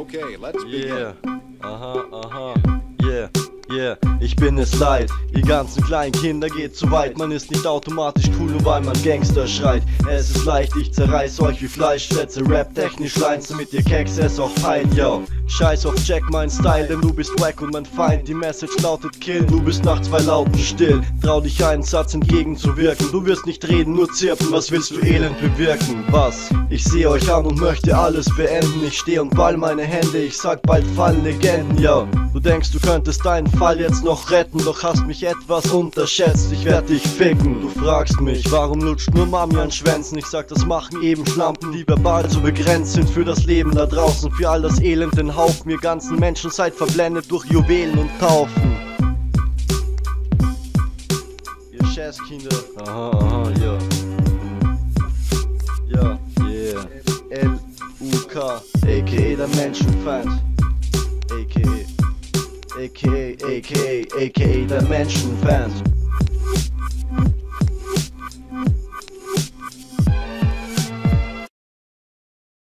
Okay, let's begin. Yeah, aha, yeah, ich bin es leid. Ihr ganzen kleinen Kinder geht zu weit. Man ist nicht automatisch cool, nur weil man Gangster schreit. Es ist leicht, ich zerreiß euch wie Fleischschätze. Rap-technisch lines, damit ihr Keks es auch feilt, yo. Scheiß auf Jack, mein Style, denn du bist wack und mein Feind. Die Message lautet kill, du bist nach 2 Lauten still. Trau dich einen Satz entgegenzuwirken. Du wirst nicht reden, nur zirpen, was willst du elend bewirken? Was? Ich sehe euch an und möchte alles beenden. Ich steh und ball meine Hände, ich sag bald fallen Legenden, yo. Du denkst, du könntest deinen Fall jetzt noch retten, doch hast mich etwas unterschätzt, ich werd dich ficken. Du fragst mich, warum lutscht nur Mami an Schwänzen? Ich sag, das machen eben Schlampen, die verbal so begrenzt sind für das Leben da draußen. Für all das Elend den Haufen, ihr ganzen Menschen seid verblendet durch Juwelen und Taufen. Ihr Scheißkinder. Aha, ja. Ja, yeah. L-U-K, a.k.a. der Menschenfeind. A.k.a. der Menschenfeind.